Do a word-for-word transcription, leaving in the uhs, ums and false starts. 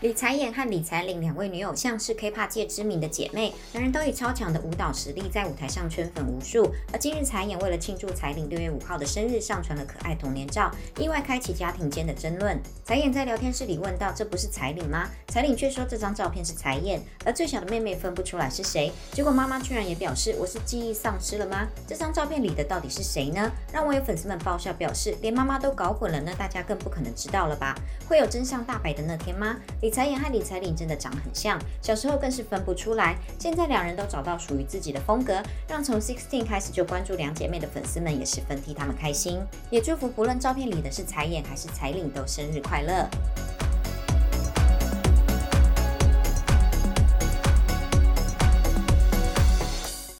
李彩妍和李彩玲两位女偶像是 K-pop 界知名的姐妹，两人都以超强的舞蹈实力在舞台上圈粉无数。而今日彩妍为了庆祝彩玲六月五号的生日，上传了可爱童年照，意外开启家庭间的争论。彩妍在聊天室里问道：“这不是彩玲吗？”彩玲却说这张照片是彩妍，而最小的妹妹分不出来是谁。结果妈妈居然也表示：“我是记忆丧失了吗？这张照片里的到底是谁呢？”让网友粉丝们爆笑表示：“连妈妈都搞混了，那大家更不可能知道了吧？会有真相大白的那天吗？”李彩妍和李彩玲真的长很像，小时候更是分不出来。现在两人都找到属于自己的风格，让从 十六 开始就关注两姐妹的粉丝们也十分替她们开心，也祝福不论照片里的是彩妍还是彩玲都生日快乐。